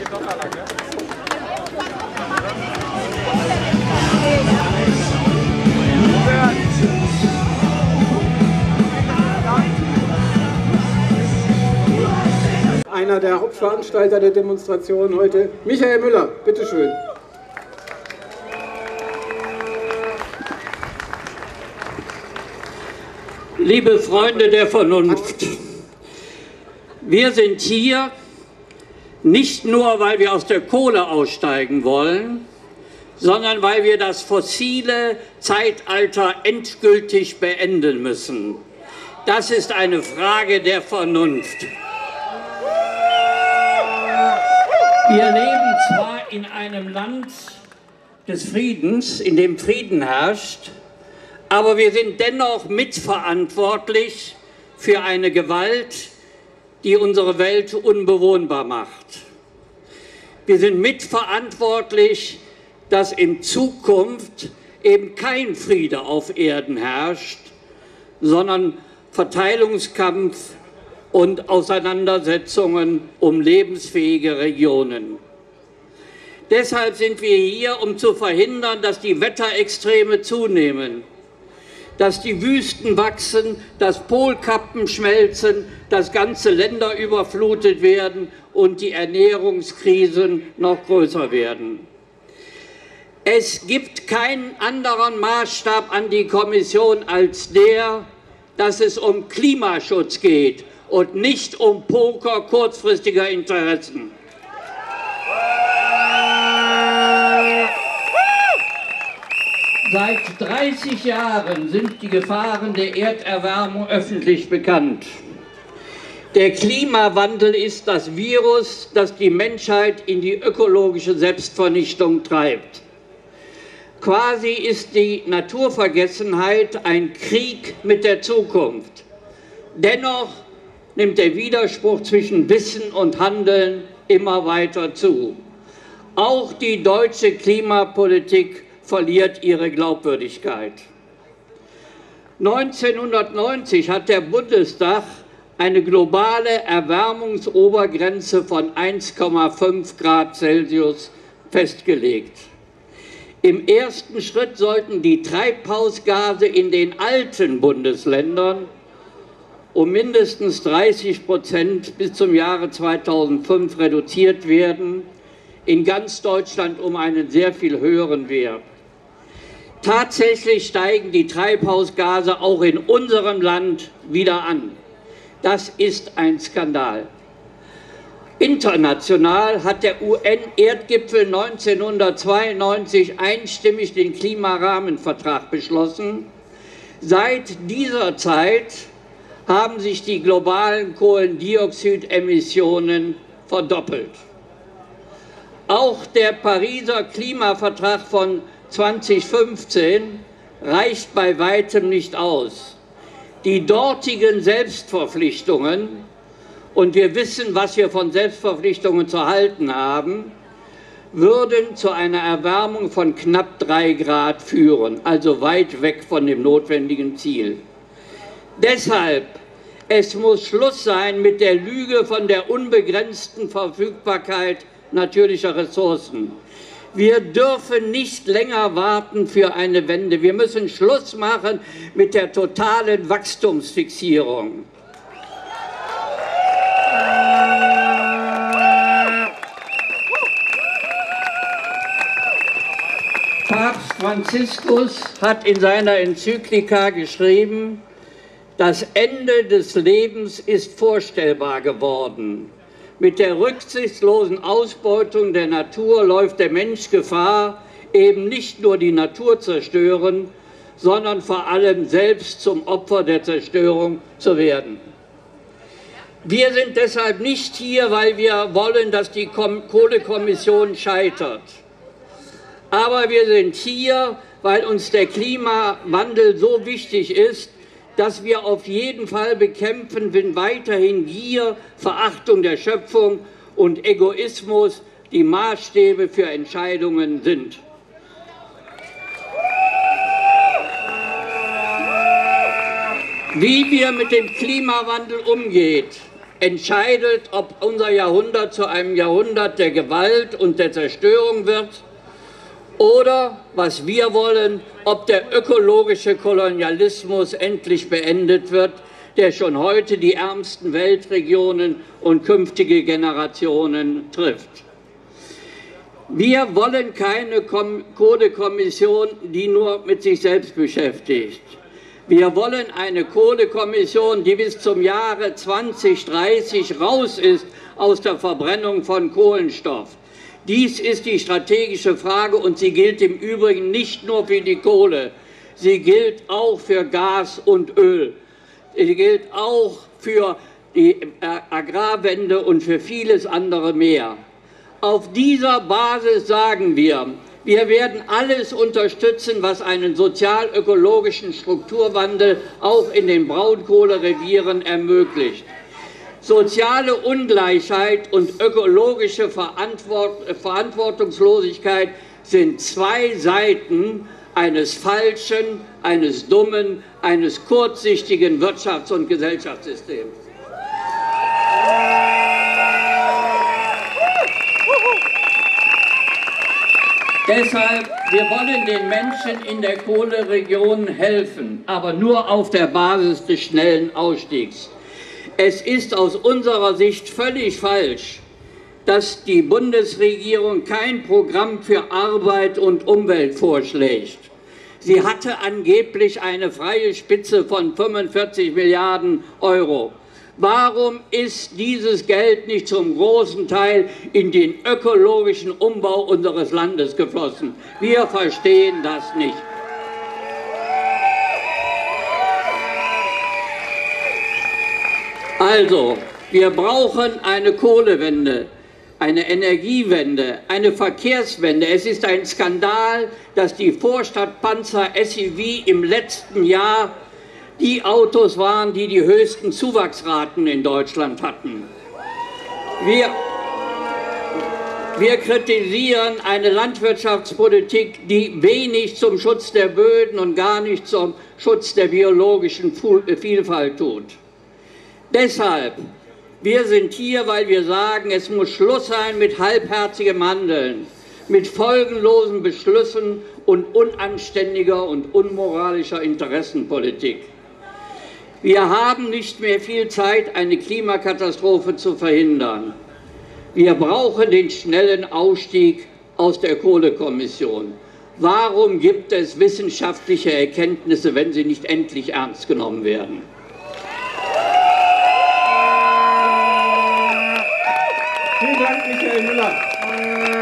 Einer der Hauptveranstalter der Demonstration heute, Michael Müller, bitteschön. Liebe Freunde der Vernunft, wir sind hier nicht nur, weil wir aus der Kohle aussteigen wollen, sondern weil wir das fossile Zeitalter endgültig beenden müssen. Das ist eine Frage der Vernunft. Wir leben zwar in einem Land des Friedens, in dem Frieden herrscht, aber wir sind dennoch mitverantwortlich für eine Gewalt, die unsere Welt unbewohnbar macht. Wir sind mitverantwortlich, dass in Zukunft eben kein Friede auf Erden herrscht, sondern Verteilungskampf und Auseinandersetzungen um lebensfähige Regionen. Deshalb sind wir hier, um zu verhindern, dass die Wetterextreme zunehmen, dass die Wüsten wachsen, dass Polkappen schmelzen, dass ganze Länder überflutet werden und die Ernährungskrisen noch größer werden. Es gibt keinen anderen Maßstab an die Kommission als der, dass es um Klimaschutz geht und nicht um Poker kurzfristiger Interessen. Seit 30 Jahren sind die Gefahren der Erderwärmung öffentlich bekannt. Der Klimawandel ist das Virus, das die Menschheit in die ökologische Selbstvernichtung treibt. Quasi ist die Naturvergessenheit ein Krieg mit der Zukunft. Dennoch nimmt der Widerspruch zwischen Wissen und Handeln immer weiter zu. Auch die deutsche Klimapolitik verliert ihre Glaubwürdigkeit. 1990 hat der Bundestag eine globale Erwärmungsobergrenze von 1,5 Grad Celsius festgelegt. Im ersten Schritt sollten die Treibhausgase in den alten Bundesländern um mindestens 30% bis zum Jahre 2005 reduziert werden, in ganz Deutschland um einen sehr viel höheren Wert. Tatsächlich steigen die Treibhausgase auch in unserem Land wieder an. Das ist ein Skandal. International hat der UN-Erdgipfel 1992 einstimmig den Klimarahmenvertrag beschlossen. Seit dieser Zeit haben sich die globalen Kohlendioxidemissionen verdoppelt. Auch der Pariser Klimavertrag von 2015 reicht bei weitem nicht aus. Die dortigen Selbstverpflichtungen, und wir wissen, was wir von Selbstverpflichtungen zu halten haben, würden zu einer Erwärmung von knapp 3 Grad führen, also weit weg von dem notwendigen Ziel. Deshalb, es muss Schluss sein mit der Lüge von der unbegrenzten Verfügbarkeit natürlicher Ressourcen. Wir dürfen nicht länger warten für eine Wende. Wir müssen Schluss machen mit der totalen Wachstumsfixierung. Papst Franziskus hat in seiner Enzyklika geschrieben, das Ende des Lebens ist vorstellbar geworden. Mit der rücksichtslosen Ausbeutung der Natur läuft der Mensch Gefahr, eben nicht nur die Natur zerstören, sondern vor allem selbst zum Opfer der Zerstörung zu werden. Wir sind deshalb nicht hier, weil wir wollen, dass die Kohlekommission scheitert. Aber wir sind hier, weil uns der Klimawandel so wichtig ist, dass wir auf jeden Fall bekämpfen, wenn weiterhin Gier, Verachtung der Schöpfung und Egoismus die Maßstäbe für Entscheidungen sind. Wie wir mit dem Klimawandel umgehen, entscheidet, ob unser Jahrhundert zu einem Jahrhundert der Gewalt und der Zerstörung wird oder, was wir wollen, ob der ökologische Kolonialismus endlich beendet wird, der schon heute die ärmsten Weltregionen und künftige Generationen trifft. Wir wollen keine Kohlekommission, die nur mit sich selbst beschäftigt. Wir wollen eine Kohlekommission, die bis zum Jahre 2030 raus ist aus der Verbrennung von Kohlenstoff. Dies ist die strategische Frage und sie gilt im Übrigen nicht nur für die Kohle, sie gilt auch für Gas und Öl. Sie gilt auch für die Agrarwende und für vieles andere mehr. Auf dieser Basis sagen wir, wir werden alles unterstützen, was einen sozial-ökologischen Strukturwandel auch in den Braunkohlerevieren ermöglicht. Soziale Ungleichheit und ökologische Verantwortungslosigkeit sind zwei Seiten eines falschen, eines dummen, eines kurzsichtigen Wirtschafts- und Gesellschaftssystems. Deshalb, wir wollen den Menschen in der Kohleregion helfen, aber nur auf der Basis des schnellen Ausstiegs. Es ist aus unserer Sicht völlig falsch, dass die Bundesregierung kein Programm für Arbeit und Umwelt vorschlägt. Sie hatte angeblich eine freie Spitze von 45 Milliarden Euro. Warum ist dieses Geld nicht zum großen Teil in den ökologischen Umbau unseres Landes geflossen? Wir verstehen das nicht. Also, wir brauchen eine Kohlewende, eine Energiewende, eine Verkehrswende. Es ist ein Skandal, dass die Vorstadtpanzer SUV im letzten Jahr die Autos waren, die die höchsten Zuwachsraten in Deutschland hatten. Wir kritisieren eine Landwirtschaftspolitik, die wenig zum Schutz der Böden und gar nicht zum Schutz der biologischen Vielfalt tut. Deshalb, wir sind hier, weil wir sagen, es muss Schluss sein mit halbherzigem Handeln, mit folgenlosen Beschlüssen und unanständiger und unmoralischer Interessenpolitik. Wir haben nicht mehr viel Zeit, eine Klimakatastrophe zu verhindern. Wir brauchen den schnellen Ausstieg aus der Kohlekommission. Warum gibt es wissenschaftliche Erkenntnisse, wenn sie nicht endlich ernst genommen werden? Vielen Dank, Michael Müller.